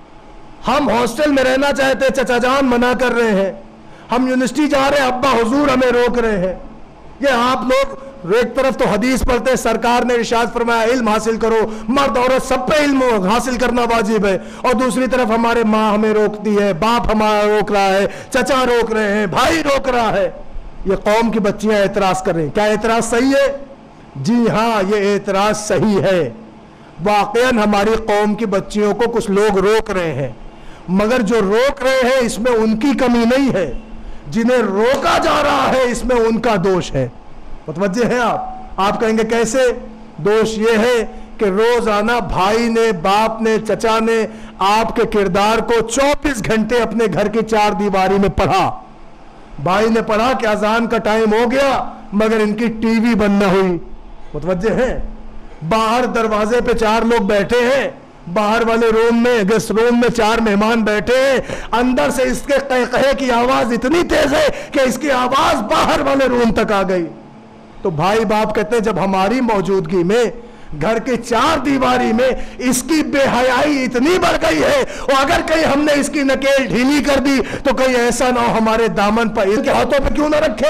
ہم ہاسٹل میں رہنا چاہتے، چچا جان منع کر رہے ہیں، ہم یونیورسٹی جا رہے ہیں، ابا حضور ہمیں روک رہے ہیں. یہ آپ لوگ ایک طرف تو حدیث پڑھتے ہیں، سرکار نے ارشاد فرمایا علم حاصل کرو، مرد عورت سب پہ علم حاصل کرنا واجب ہے، اور دوسری طرف ہمارے ماں ہمیں روکتی ہے، باپ ہمارا روک رہا ہے، چچا روک رہے ہیں، بھائی روک رہا ہے. یہ قوم کی بچیاں اعتراض کر رہی ہیں. کیا اعتراض صحیح ہے؟ جی ہاں، یہ اعتراض صحیح ہے. واقعاً ہماری قوم کی بچیوں کو کچھ لوگ روک رہے ہیں، مگر جو روک رہے ہیں اس میں ان کی کمی نہیں ہے، جنہیں روکا جا رہا ہے اس میں ان کا دوش ہے. متوجہ ہیں آپ؟ آپ کہیں گے کیسے؟ دوش یہ ہے کہ روزانہ بھائی نے، باپ نے، چچا نے آپ کے کردار کو چوبیس گھنٹے اپنے گھر کی چار دیواری میں پڑھا. بھائی نے پڑھا کہ اذان کا ٹائم ہو گیا مگر ان کی ٹی وی بند نہ ہوئی. متوجہ ہیں؟ باہر دروازے پہ چار لوگ بیٹھے ہیں، باہر والے روم میں، گیسٹ روم میں چار مہمان بیٹھے ہیں، اندر سے اس کے قہقہے کی آواز اتنی تیز ہے کہ اس کی آواز باہر والے روم تک آ گئی. تو بھائی باپ کہتے ہیں جب ہماری موجودگی میں گھر کی چار دیواری میں اس کی بے حیائی اتنی بڑھ گئی ہے، اور اگر کہیں ہم نے اس کی نکیل ڈھیلی کر دی تو کہیں ایسا نہ ہو ہمارے دامن پر ان کے ہاتھوں پہ کیوں نہ رکھے،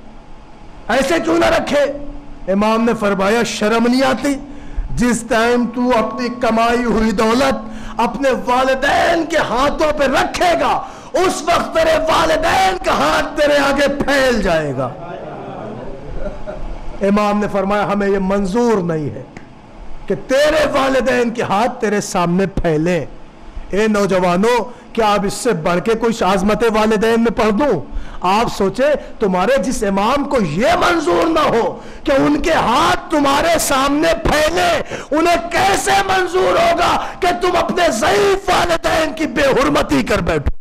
ایسے کیوں نہ رکھے. امام نے فرمایا شرم نہیں آتی؟ جس ٹائم تو اپنی کمائی ہوئی دولت اپنے والدین کے ہاتھوں پہ رکھے گا اس وقت تیرے والدین کا ہاتھ تیرے آگے پھیل جائے گا. امام نے فرمایا ہمیں یہ منظور نہیں ہے کہ تیرے والدین کے ہاتھ تیرے سامنے پھیلے۔ اے نوجوانوں، کیا آپ اس سے بڑھ کے کوئی عظمت والدین میں پڑھ دوں؟ آپ سوچے تمہارے جس امام کو یہ منظور نہ ہو کہ ان کے ہاتھ تمہارے سامنے پھیلے، انہیں کیسے منظور ہوگا کہ تم اپنے ضعیف والدین کی بے حرمتی کر بیٹھو؟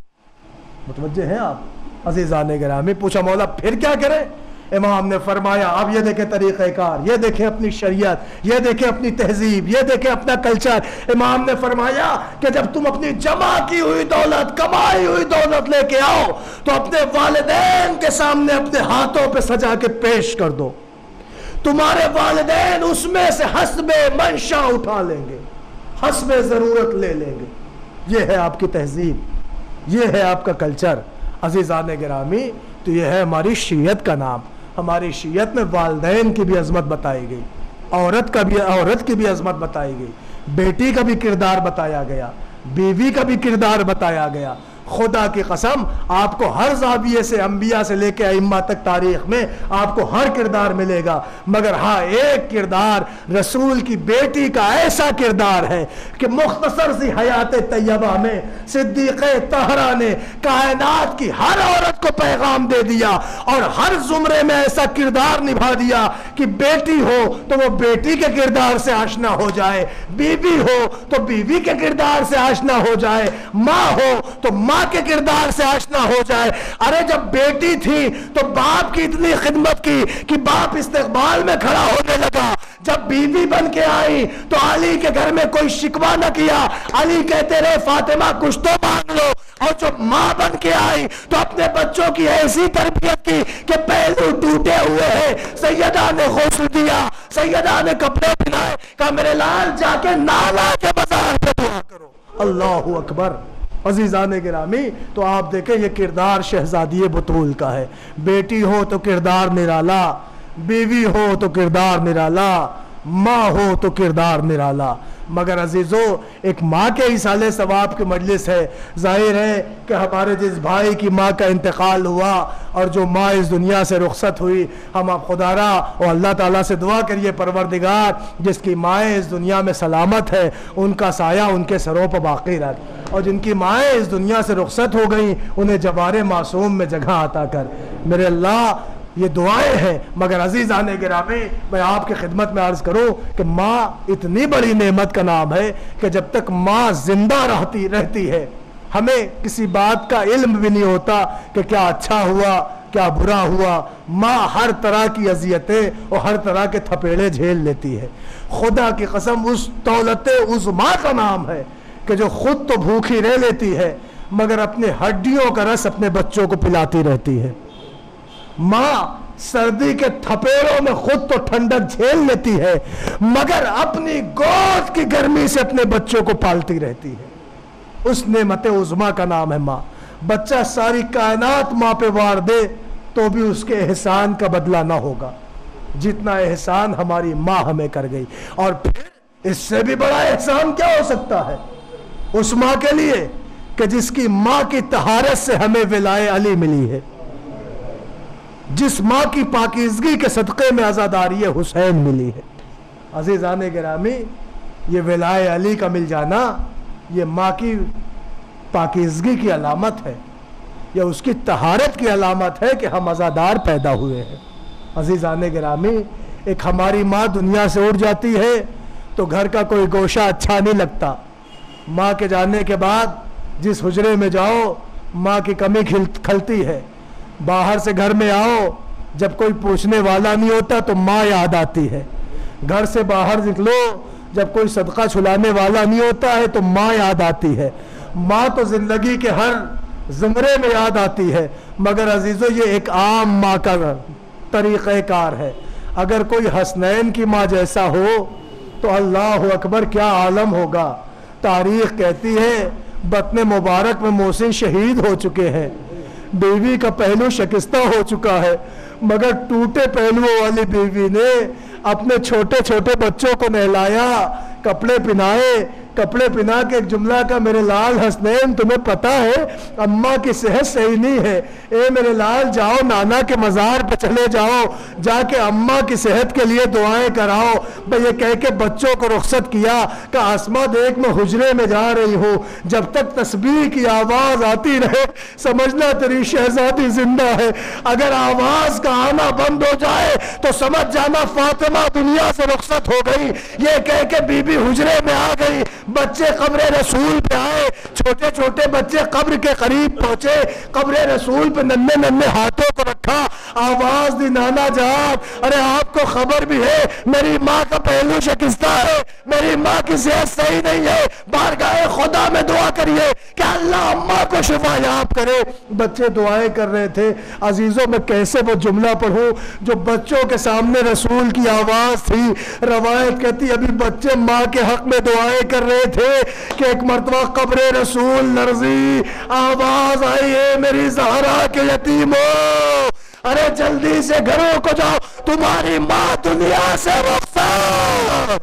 متوجہ ہیں آپ عزیزان گرامی؟ پوچھا مولا پھر کیا کریں؟ امام نے فرمایا اب یہ دیکھیں طریقہ کار، یہ دیکھیں اپنی شریعت، یہ دیکھیں اپنی تہذیب، یہ دیکھیں اپنا کلچر۔ امام نے فرمایا کہ جب تم اپنی جمع کی ہوئی دولت، کمائی ہوئی دولت لے کے آؤ تو اپنے والدین کے سامنے اپنے ہاتھوں پہ سجا کے پیش کر دو۔ تمہارے والدین اس میں سے حسب منشا اٹھا لیں گے، حسب ضرورت لے لیں گے۔ یہ ہے آپ کی تہذیب، یہ ہے آپ کا کلچر۔ عزیزان گرامی، تو یہ ہے ہماری شریعت کا نام۔ ہماری شریعت میں والدین کی بھی عظمت بتائی گئی، عورت کا بھی عورت کی بھی عظمت بتائی گئی، بیٹی کا بھی کردار بتایا گیا، بیوی کا بھی کردار بتایا گیا۔ خدا کی قسم آپ کو ہر زاویے سے، انبیاء سے لے کے ائمہ تک تاریخ میں آپ کو ہر کردار ملے گا، مگر ہاں ایک کردار رسول کی بیٹی کا ایسا کردار ہے کہ مختصر سی حیات طیبہ میں صدیقہ طاہرہ نے کائنات کی ہر عورت کو پیغام دے دیا اور ہر زمرے میں ایسا کردار نبھا دیا کہ بیٹی ہو تو وہ بیٹی کے کردار سے آشنا ہو جائے، بیوی ہو تو بیوی کے کردار سے آشنا ہو جائے، ماں ہو تو ماں کے کردار سے آشنا ہو جائے۔ ارے جب بیٹی تھی تو باپ کی اتنی خدمت کی کہ باپ استقبال میں کھڑا ہونے لگا۔ جب بیوی بن کے آئی تو علی کے گھر میں کوئی شکوہ نہ کیا، علی کہتے رہے فاطمہ کچھ تو مانگ لو۔ اور جب ماں بن کے آئی تو اپنے بچوں کی ایسی تربیت کی کہ پہلو ٹوٹے ہوئے ہیں، سیدہ نے غسل دیا، سیدہ نے کپڑے پہنائے، کہا میرے لال جا کے نالا کے بازار پہ دعا کرو۔ اللہ اکبر۔ عزیزان گرامی، تو آپ دیکھیں یہ کردار شہزادی بطول کا ہے۔ بیٹی ہو تو کردار نرالا، بیوی ہو تو کردار نرالا، ماں ہو تو کردار نرالا۔ مگر عزیزو، ایک ماں کے اصالے ثواب کی مجلس ہے۔ ظاہر ہے کہ ہمارے جس بھائی کی ماں کا انتقال ہوا اور جو ماں اس دنیا سے رخصت ہوئی، ہم اب خدا را اور اللہ تعالیٰ سے دعا کریے پروردگار جس کی مائیں اس دنیا میں سلامت ہے ان کا سایہ ان کے سروں پر باقی رکھ، اور جن کی مائیں اس دنیا سے رخصت ہو گئیں انہیں جوار معصوم میں جگہ عطا کر۔ میرے اللہ یہ دعائیں ہیں، مگر عزیزان گرامی میں آپ کی خدمت میں عرض کروں کہ ماں اتنی بڑی نعمت کا نام ہے کہ جب تک ماں زندہ رہتی رہتی ہے ہمیں کسی بات کا علم بھی نہیں ہوتا کہ کیا اچھا ہوا کیا برا ہوا۔ ماں ہر طرح کی اذیتیں اور ہر طرح کے تھپیڑے جھیل لیتی ہے۔ خدا کی قسم اس دولت عظمیٰ کا نام ہے کہ جو خود تو بھوکی رہ لیتی ہے مگر اپنے ہڈیوں کا رس اپنے بچوں کو پلاتی رہتی ہے۔ ماں سردی کے تھپیڑوں میں خود تو ٹھنڈک جھیل لیتی ہے مگر اپنی گود کی گرمی سے اپنے بچوں کو پالتی رہتی ہے۔ اس نعمت عظمیٰ کا نام ہے ماں۔ بچہ ساری کائنات ماں پہ وار دے تو بھی اس کے احسان کا بدلہ نہ ہوگا جتنا احسان ہماری ماں ہمیں کر گئی۔ اور پھر اس سے بھی بڑا احسان کیا ہو سکتا ہے اس ماں کے لیے کہ جس کی ماں کی طہارت سے ہمیں ولائے علی ملی ہے، جس ماں کی پاکیزگی کے صدقے میں عزاداری حسین ملی ہے۔ عزیزان گرامی، یہ ولائے علی کا مل جانا یہ ماں کی پاکیزگی کی علامت ہے، یا اس کی طہارت کی علامت ہے کہ ہم عزادار پیدا ہوئے ہیں۔ عزیزان گرامی، ایک ہماری ماں دنیا سے اڑ جاتی ہے تو گھر کا کوئی گوشہ اچھا نہیں لگتا۔ ماں کے جانے کے بعد جس حجرے میں جاؤ ماں کی کمی کھلتی ہے، باہر سے گھر میں آؤ جب کوئی پوچھنے والا نہیں ہوتا تو ماں یاد آتی ہے، گھر سے باہر نکلو جب کوئی صدقہ چھلانے والا نہیں ہوتا ہے تو ماں یاد آتی ہے۔ ماں تو زندگی کے ہر زمرے میں یاد آتی ہے، مگر عزیزو یہ ایک عام ماں کا طریقہ کار ہے۔ اگر کوئی حسنین کی ماں جیسا ہو تو اللہ اکبر کیا عالم ہوگا۔ تاریخ کہتی ہے بطن مبارک میں محسن شہید ہو چکے ہیں، بیوی کا پہلو شکستہ ہو چکا ہے، مگر ٹوٹے پہلوؤں والی بیوی نے اپنے چھوٹے چھوٹے بچوں کو نہلایا، کپڑے پہنائے، کپڑے پہنا کے ایک جملہ کا، میرے لال حسنین تمہیں پتہ ہے اماں کی صحت صحیح نہیں ہے، اے میرے لال جاؤ نانا کے مزار پہ چلے جاؤ، جا کے اماں کی صحت کے لیے دعائیں کراؤ۔ بھئی یہ کہہ کے بچوں کو رخصت کیا کہ آسماں دیکھ میں حجرے میں جا رہی ہوں، جب تک تسبیح کی آواز آتی رہے سمجھنا تیری شہزادی زندہ ہے، اگر آواز کا آنا بند ہو جائے تو سمجھ جانا فاطمہ دنیا سے رخصت ہو گئی۔ یہ کہہ کے بی بی حجرے میں آ گئی، بچے قبر رسول پہ آئے، چھوٹے چھوٹے بچے قبر کے قریب پہنچے، قبر رسول پہ ننھے ننھے ہاتھوں کو رکھا، آواز دی نانا جان ارے آپ کو خبر بھی ہے میری ماں کا پہلو شکستہ ہے، میری ماں کی صحت صحیح نہیں ہے، بارگاہ خدا میں دعا کریے کہ اللہ اماں کو شفا یاب کرے۔ بچے دعائیں کر رہے تھے۔ عزیزوں میں کیسے وہ جملہ پڑھوں جو بچوں کے سامنے رسول کی آواز تھی۔ روایت کہتی ابھی بچے ماں کے حق میں دعائیں کر رہے تھے کہ ایک مرتبہ قبر رسول لرزی، آواز آئی ہے میری زہرا کے یتیموں ارے جلدی سے گھروں کو جاؤ، تمہاری ماں دنیا سے رخصت۔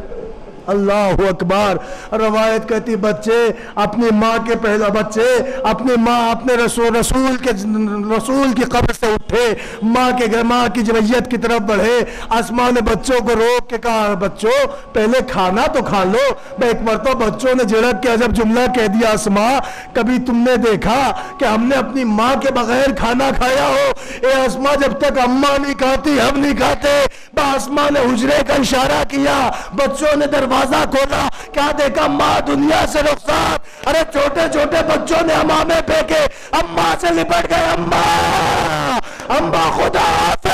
اللہ اکبر۔ روایت کہتی بچے اپنی ماں کے پہلا بچے اپنی ماں اپنے رسول رسول کے رسول کی قبر سے اٹھے، ماں کے گھر ماں کی جویت کی طرف بڑھے۔ آسماں نے بچوں کو روک کے کہا بچوں پہلے کھانا تو کھا لو۔ ایک مرتبہ بچوں نے جھڑک کے عجب جملہ کہہ دیا آسماں کبھی تم نے دیکھا کہ ہم نے اپنی ماں کے بغیر کھانا کھایا ہو؟ اے آسماں جب تک اماں نہیں کھاتی ہم نہیں کھاتے۔ آسماں نے حجرے کا اشارہ کیا، بچوں نے دروازہ کھولا، کیا دیکھا ماں دنیا سے رخصت۔ ارے چھوٹے چھوٹے بچوں نے امامے پھینکے، اماں سے لپٹ گئے، اماں اماں خدا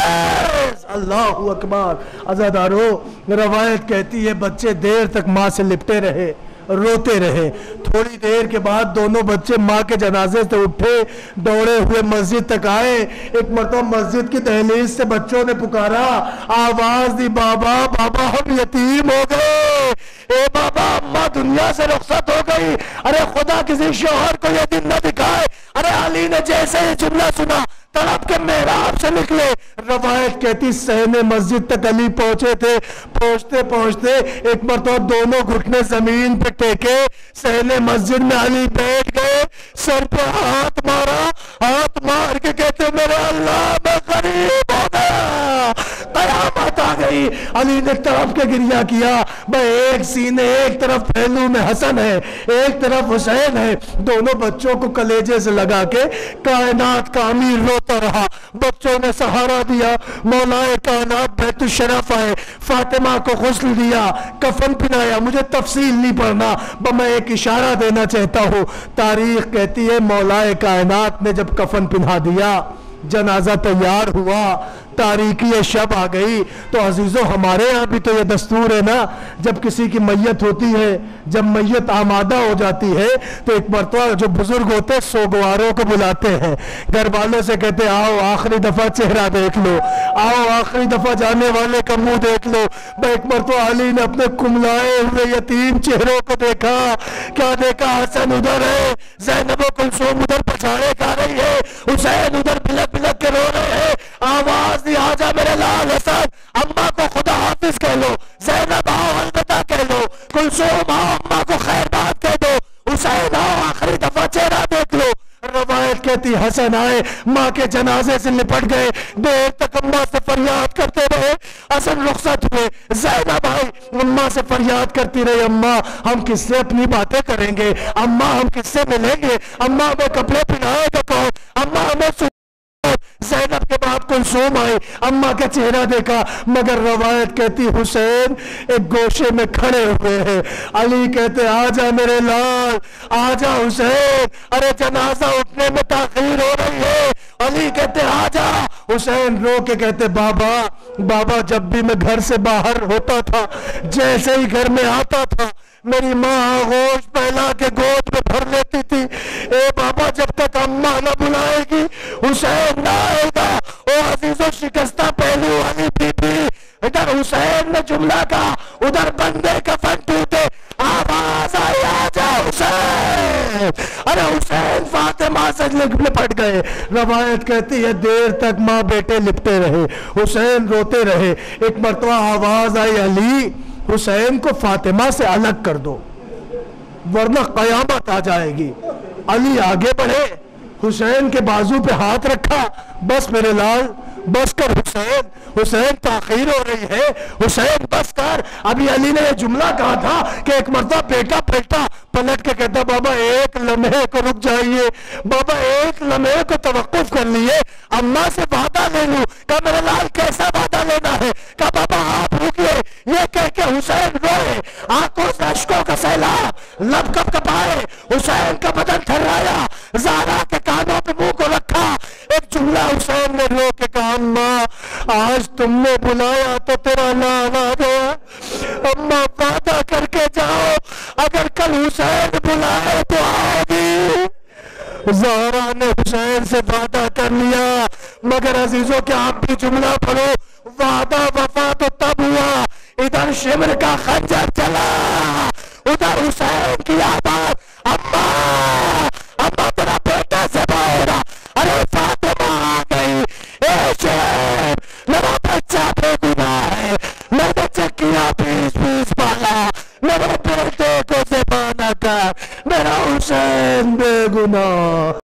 حافظ۔ اللہ اکبر۔ عزادارو روایت کہتی ہے بچے دیر تک ماں سے لپٹے رہے، روتے رہے۔ تھوڑی دیر کے بعد دونوں بچے ماں کے جنازے سے اٹھے، دوڑے ہوئے مسجد تک آئے۔ ایک مرتبہ مسجد کی دہلیز سے بچوں نے پکارا، آواز دی بابا بابا ہم یتیم ہو گئے، اے بابا اماں دنیا سے رخصت ہو گئی۔ ارے خدا کسی شوہر کو یہ دن نہ دکھائے۔ ارے علی نے جیسے یہ جملہ سنا تڑپ کے محراب سے نکلے۔ روایت کہتی صحن مسجد تک علی پہنچے تھے، پہنچتے پہنچتے ایک مرتبہ دونوں گھٹنے زمین پہ ٹیکے، صحن مسجد میں علی بیٹھ گئے، سر پہ ہاتھ مارا، ہاتھ مار کے کہتے میرے اللہ میں غریب ہو گیا، قیامت آ گئی۔ علی نے تڑپ کے گریہ کیا، بھائی ایک سینے ایک طرف پہلو میں حسن ہے ایک طرف حسین ہے، دونوں بچوں کو کلیجے سے لگا کے کائنات کا امیر روتا رہا۔ بچوں نے سہارا دیا، مولا کائنات بیت الشرف آئے، فاطمہ کو غسل دیا، کفن پہنایا۔ مجھے تفصیل نہیں پڑھنا، میں ایک اشارہ دینا چاہتا ہوں۔ تاریخ کہتی ہے مولا کائنات نے جب کفن پہنا دیا، جنازہ تیار ہوا، تاریکی شب آ گئی، تو عزیزوں ہمارے ہاں بھی تو یہ دستور ہے نا، جب کسی کی میت ہوتی ہے، جب میت آمادہ ہو جاتی ہے تو ایک مرتبہ جو بزرگ ہوتے سوگواروں کو بلاتے ہیں، گھر والوں سے کہتے آؤ آخری دفعہ چہرہ دیکھ لو، آؤ آخری دفعہ جانے والے کا منہ دیکھ لو۔ ایک مرتبہ علی نے اپنے کملائے ہوئے یتیم چہروں کو دیکھا، کیا دیکھا؟ حسن ادھر ہے، زینب و کلثوم ادھر پچھاڑے کھا رہی ہے، حسین ادھر بلک بلک کے رو رہے ہیں۔ آواز دی آجا میرے لال حسن، اماں کو خدا حافظ کہہ لو، زینب آؤ الوداع کہہ لو، کلثوم آؤ اماں کو خیر بات کہہ دو، حسین آؤ آخری دفعہ چہرہ دیکھ لو۔ روایت کہتی حسن آئے، ماں کے جنازے سے لپٹ گئے، دیر تک اماں سے فریاد کرتے رہے۔ حسن رخصت ہوئے، زینب آئی، اماں سے فریاد کرتی رہی، اماں ہم کس سے اپنی باتیں کریں گے، اماں ہم کس سے ملیں گے، اماں ہمیں کپڑے پہنائے گا کون، اماں ہمیں زینب کے بعد کلثوم آئی، اماں کا چہرہ دیکھا، مگر روایت کہتی حسین ایک گوشے میں کھڑے ہوئے ہیں۔ علی کہتے آجا میرے لال، آجا حسین، ارے جنازہ اٹھنے میں تاخیر ہو رہی ہے۔ علی کہتے آجا، حسین رو کے کہتے بابا بابا جب بھی میں گھر سے باہر ہوتا تھا، جیسے ہی گھر میں آتا تھا میری ماں آغوش پہلا کے گود میں بھر لیتی تھی، اے بابا جب تک اماں نہ بلائے گی حسین نہ آئے گا۔ او عزیزو شکستہ پہلو والی بی بی، ادھر حسین نے جملہ کہا، ادھر بندے کفن ٹوٹے، آواز آئی آجا حسین، ارے حسین فاطمہ سے لپٹ گئے۔ روایت کہتی ہے دیر تک ماں بیٹے لپٹے رہے، حسین روتے رہے۔ ایک مرتبہ آواز آئی علی حسین کو فاطمہ سے الگ کر دو۔ ورنہ قیامت آ جائے گی۔ علی آگے بڑھے، حسین کے بازو پہ ہاتھ رکھا، بس میرے لال بس کر حسین، حسین تاخیر ہو رہی ہے، حسین بس کر۔ ابھی علی نے یہ جملہ کہا تھا کہ ایک مرتبہ بیٹا پلٹا، پلٹ کے کہتا بابا ایک لمحے کو رک جائیے، بابا ایک لمحے کو توقف کر لیے، اماں سے وعدہ لے لوں۔ کہا میرے لال کیسا وعدہ لینا ہے؟ کہا بابا آپ رکیے۔ یہ کہہ کے حسین روئے، آنکھوں سے اشکوں کا سیلاب، لب کب کپائے، حسین کا بدن تھرایا، زہرا کے کانوں پہ منہ کو رکھا، ایک جملہ حسین نے رو کے کہا اماں آج تم نے بلایا تو تیرا نام آ گیا، اماں وعدہ کر کے جاؤ اگر کل حسین بلائے تو آؤ گی۔ زہرا نے حسین سے وعدہ کر لیا، مگر عزیزوں کیا آپ بھی جملہ پڑھو، وعدہ وفا تو تب ہوا ادھر شمر کا خنجر چلا، ادھر حسین کی آواز اماں اماں تیرا